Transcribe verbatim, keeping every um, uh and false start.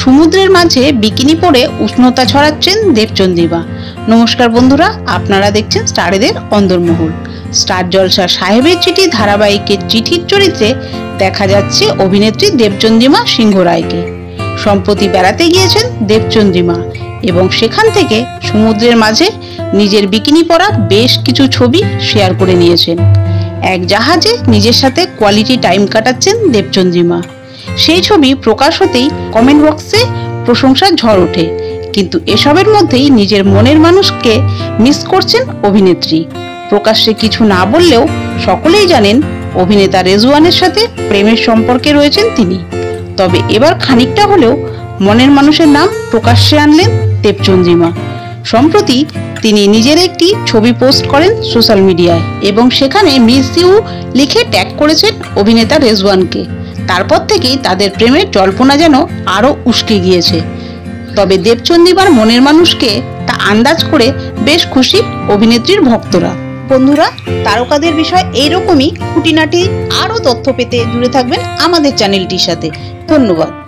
সমুদ্রের মাঝে বিকিনি পরে উষ্ণতা ছড়াচ্ছেন দেবচন্দ্রিমা। নমস্কার বন্ধুরা, আপনারা দেখছেন স্টারেদের অন্দরমহল। স্টার জলসা সাহেবের চিঠি ধারাবাহিকের চিঠির চরিত্রে দেখা যাচ্ছে অভিনেত্রী দেবচন্দ্রিমা সিংহ রায়কে। সম্প্রতি বেড়াতে গিয়েছেন দেবচন্দ্রিমা এবং সেখান থেকে সমুদ্রের মাঝে নিজের বিকিনি পরা বেশ কিছু ছবি শেয়ার করে নিয়েছেন। এক জাহাজে নিজের সাথে কোয়ালিটি টাইম কাটাচ্ছেন দেবচন্দ্রিমা। সেই ছবি প্রকাশ হতেই কমেন্ট বক্সে প্রশংসার ঝড় ওঠে। কিন্তু এসবের মধ্যেই নিজের মনের মানুষকে মিস করছেন অভিনেত্রী। প্রকাশ্যে কিছু না বললেও সকলেই জানেন অভিনেতা রেজওয়ানের সাথে প্রেমের সম্পর্কে রয়েছেন তিনি। তবে এবার খানিকটা হলেও মনের মানুষের নাম প্রকাশ্যে আনলেন দেবচন্দ্রিমা। সম্প্রতি তিনি নিজের একটি ছবি পোস্ট করেন সোশ্যাল মিডিয়ায় এবং সেখানে মিস ইউ লিখে ট্যাগ করেছেন অভিনেতা রেজওয়ানকে। তারপর থেকেই তাদের প্রেমের জল্পনা যেন আরো উস্কে গিয়েছে। তবে দেবচন্দ্রিমার মনের মানুষকে তা আন্দাজ করে বেশ খুশি অভিনেত্রীর ভক্তরা। বন্ধুরা, তারকাদের বিষয় এইরকমই খুঁটিনাটি আরো তথ্য পেতে জুড়ে থাকবেন আমাদের চ্যানেলটির সাথে। ধন্যবাদ।